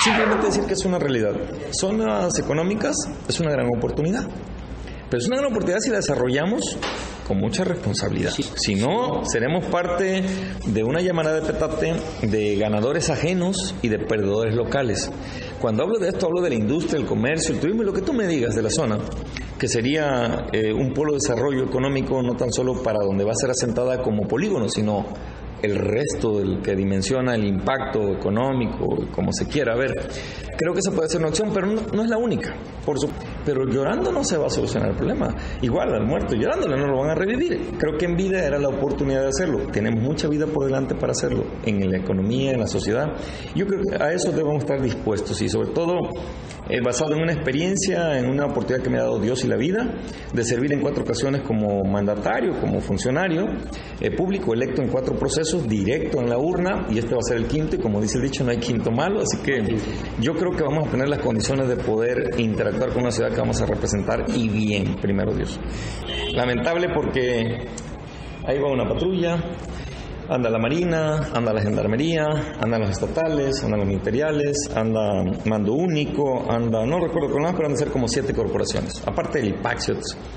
Simplemente decir que es una realidad. Zonas económicas es una gran oportunidad, pero es una gran oportunidad si la desarrollamos con mucha responsabilidad. Si no, seremos parte de una llamada de petate de ganadores ajenos y de perdedores locales. Cuando hablo de esto, hablo de la industria, el comercio, el turismo y lo que tú me digas de la zona, que sería un polo de desarrollo económico no tan solo para donde va a ser asentada como polígono, sino el resto del que dimensiona el impacto económico, como se quiera ver. Creo que esa puede ser una opción, pero no es la única. Pero llorando no se va a solucionar el problema. Igual al muerto llorándole no lo van a revivir. Creo que en vida era la oportunidad de hacerlo. Tenemos mucha vida por delante para hacerlo, en la economía, en la sociedad. Yo creo que a eso debemos estar dispuestos y sobre todo basado en una experiencia, en una oportunidad que me ha dado Dios y la vida, de servir en 4 ocasiones como mandatario, como funcionario público electo en 4 procesos, directo en la urna, y este va a ser el 5º, y como dice el dicho, no hay quinto malo, así que yo creo que vamos a tener las condiciones de poder interactuar con una ciudad que vamos a representar, y bien, primero Dios. Lamentable porque ahí va una patrulla, anda la Marina, anda la Gendarmería, andan los estatales, andan los ministeriales, anda Mando Único, anda, no recuerdo con nada, pero han de ser como 7 corporaciones, aparte del IPAC.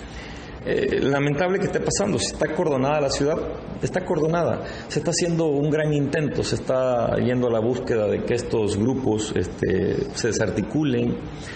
Lamentable que esté pasando. Si está acordonada la ciudad, está acordonada. Se está haciendo un gran intento, se está yendo a la búsqueda de que estos grupos se desarticulen,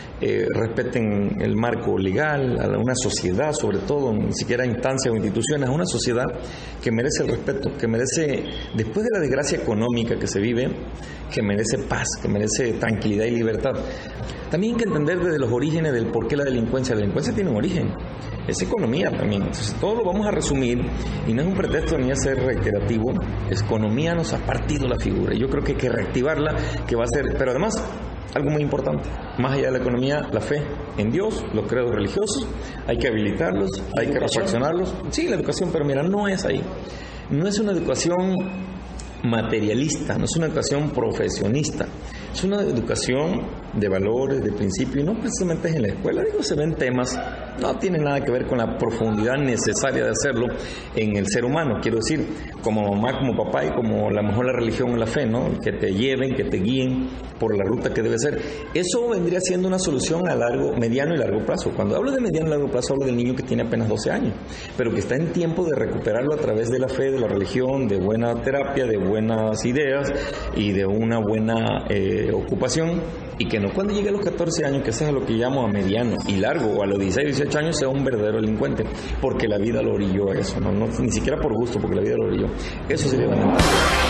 respeten el marco legal, a una sociedad sobre todo, ni siquiera instancias o instituciones, a una sociedad que merece el respeto, que merece, después de la desgracia económica que se vive, que merece paz, que merece tranquilidad y libertad. También hay que entender desde los orígenes del por qué la delincuencia tiene un origen, es economía también. Entonces todo lo vamos a resumir y no es un pretexto ni a ser reiterativo. Economía nos ha partido la figura y yo creo que hay que reactivarla, que va a ser, pero además algo muy importante, más allá de la economía, la fe en Dios, los credos religiosos, hay que habilitarlos, hay que reflexionarlos. Sí, la educación, pero mira, no es ahí. No es una educación materialista, no es una educación profesionista, es una educación de valores, de principios, y no precisamente es en la escuela. Digo, se ven temas, no tiene nada que ver con la profundidad necesaria de hacerlo en el ser humano, quiero decir, como mamá, como papá y como la mejor la religión o la fe, ¿no? Que te lleven, que te guíen por la ruta que debe ser. Eso vendría siendo una solución a mediano y largo plazo. Cuando hablo de mediano y largo plazo, hablo del niño que tiene apenas 12 años, pero que está en tiempo de recuperarlo a través de la fe, de la religión, de buena terapia, de buenas ideas y de una buena ocupación, y que no cuando llegue a los 14 años, que eso es lo que llamo a mediano y largo, o a los 16, 18 años, sea un verdadero delincuente, porque la vida lo orilló a eso, ni siquiera por gusto, porque la vida lo orilló. Eso sería lamentable.